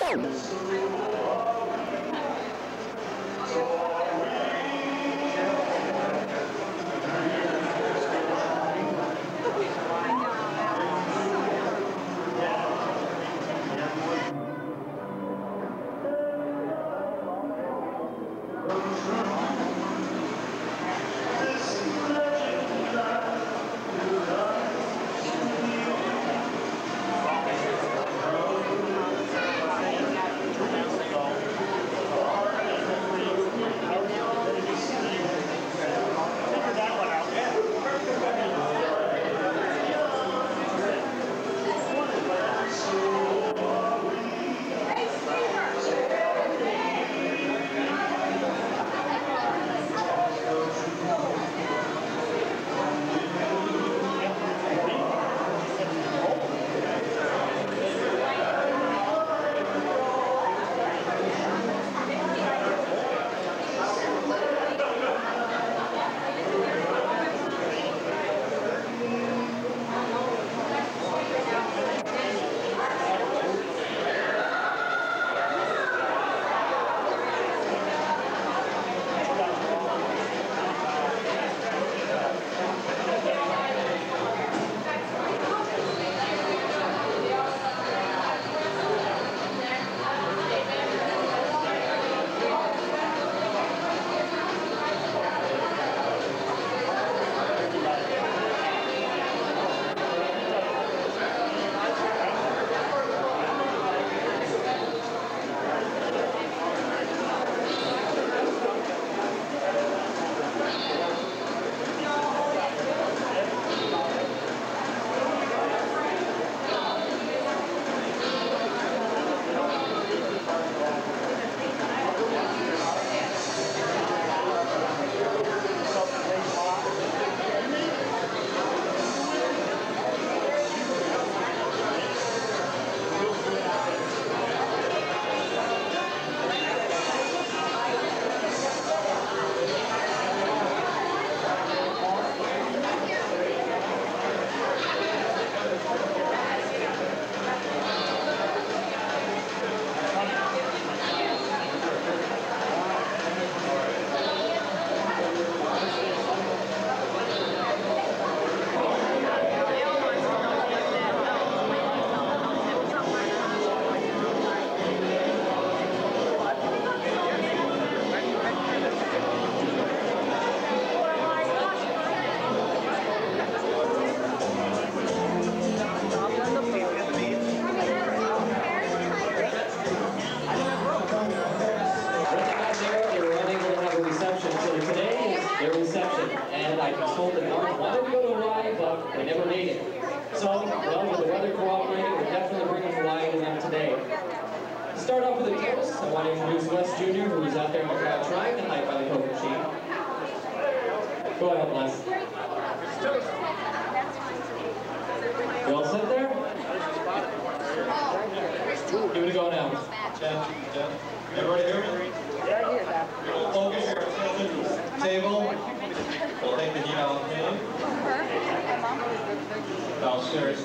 Start off with a toast. I want to introduce Wes Jr., who is out there in the crowd trying to hide by the Coke machine. Go ahead, Les. You all sit there? Give it a go now. Everybody hear me? Yeah, I hear that. Focus your attention to the table. We'll take the heat off of him. Downstairs.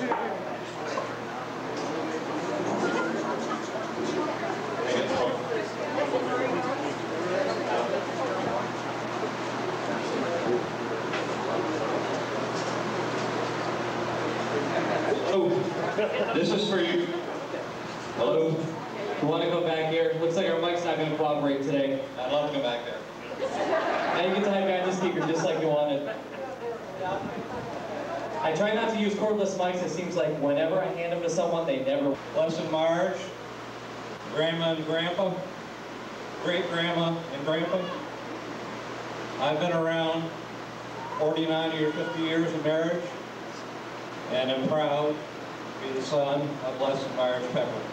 Oh, this is for you. Hello? You want to come back here? Looks like our mic's not going to cooperate today. I'd love to go back there. Now you get to hide behind the speaker just like you wanted. I try not to use cordless mics. It seems like whenever I hand them to someone, they never... Les and Marge, Grandma and Grandpa, Great-Grandma and Grandpa. I've been around 49 or 50 years of marriage, and I'm proud to be the son of Les and Marge Pepper.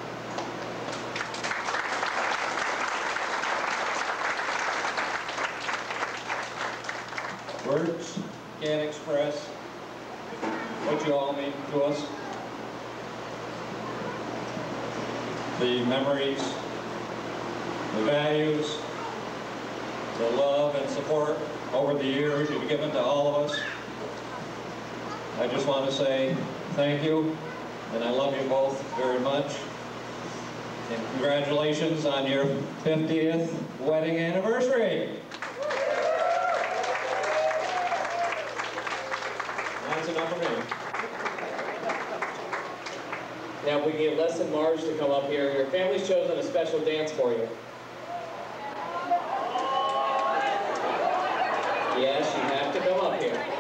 Words can't express what you all mean to us. The memories, the values, the love and support over the years you've given to all of us. I just want to say thank you, and I love you both very much. And congratulations on your 50th wedding anniversary. That's enough for me. Now, if we can get Les and Marge to come up here, your family's chosen a special dance for you. Yes, you have to come up here.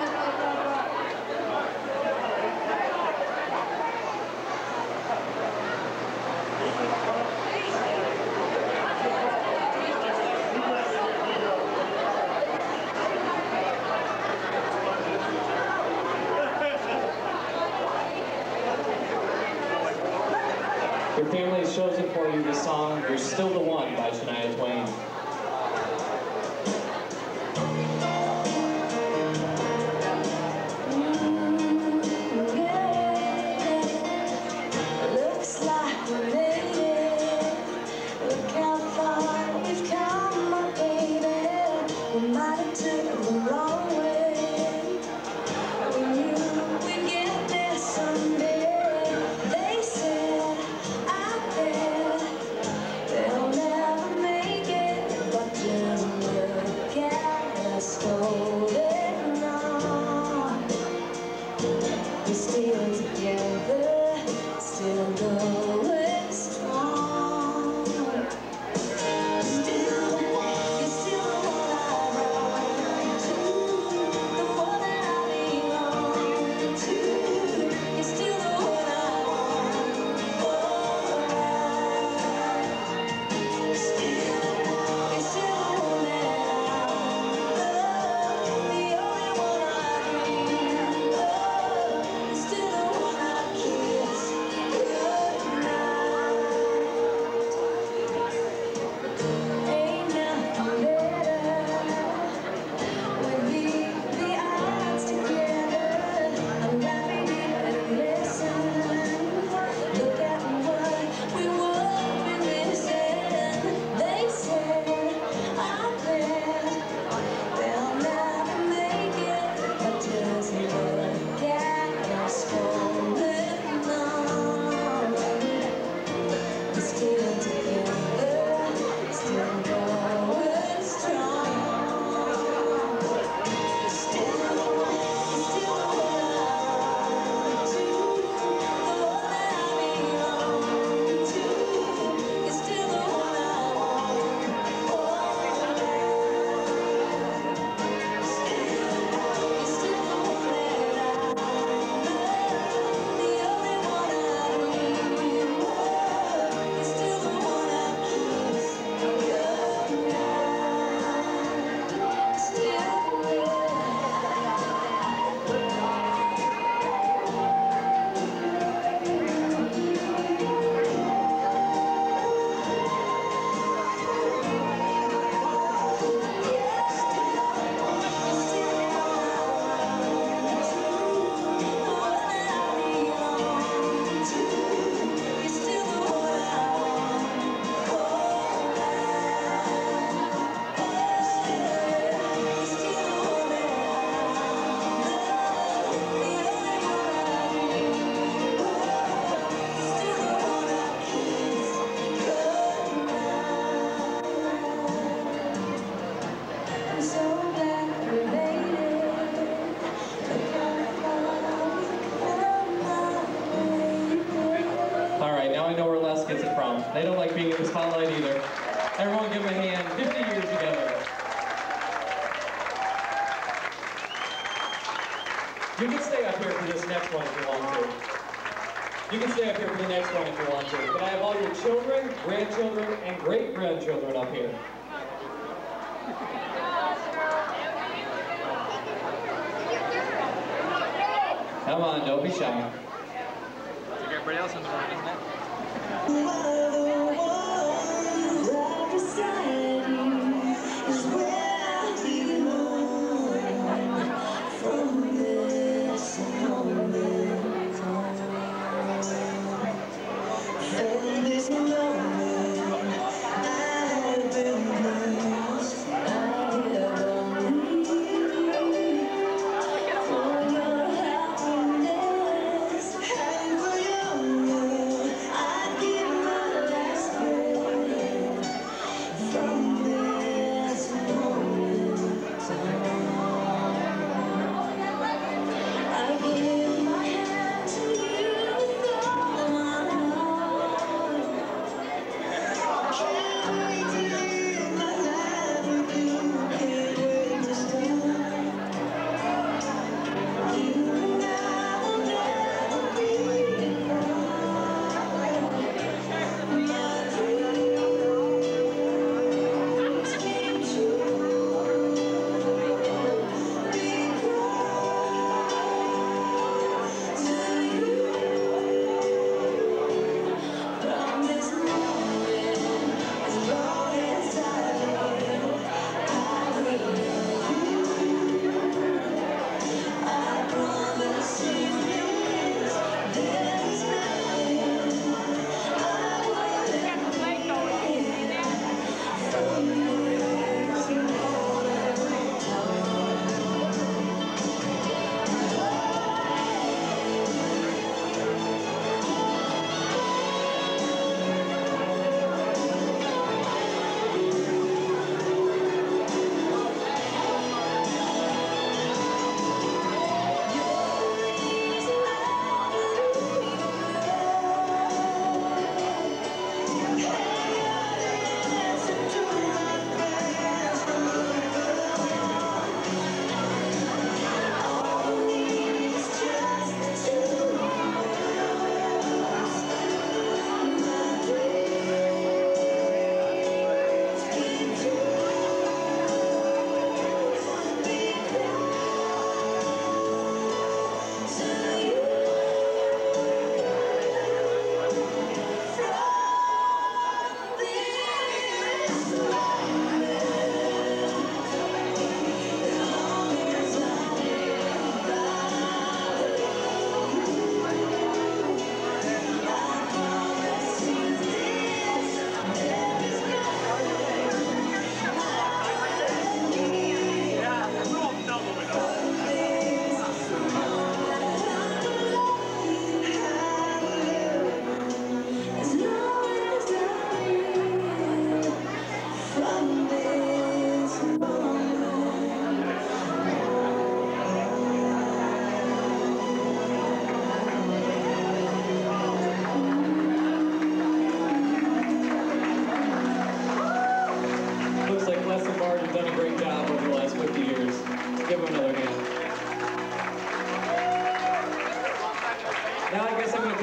Your family has chosen for you the song "You're Still the One" by Shania Twain. Looks like we made it. Look how far we've come, my baby. We might have took the wrong way. We knew we'd get there someday. They said, I bet they'll never make it, but just look at us holding on. We're still together, still going strong. You're still the one I run to, the one that I belong to. You're still the one I want. You're still the one that I love, the only one I dream of. You're still the one I kiss goodnight. Ain't nothing better when we the odds together. I'm laughing and listen. Look at what we would be missing. They said, I bet they'll never make it, but just look at us holding on. We're still together, still going strong. You're still the one I run to, the one that I belong to. You're still the one I want. You're still the one that I love, the only one I dream of. You're still the one I kiss goodnight. Still I'm so glad we made it. Look how far we've come, my baby. All right, now I know where Les gets it from. They don't like being in the spotlight either. Everyone give them a hand. 50 years together. You can stay up here for this next one if you want to. You can stay up here for the next one if you want to. Can I have all your children, grandchildren, and great-grandchildren up here? Come on, don't be shy. Like everybody else in the room, isn't it? You are the one right beside you is where I belong. From this moment on, from this moment I have been blessed. I have only for your happiness and for your love. I give my life.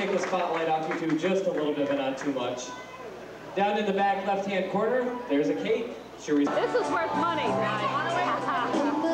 take the spotlight off you two just a little bit, but not too much. Down in the back left-hand corner, there's a cake. Sure. This is worth money, guys.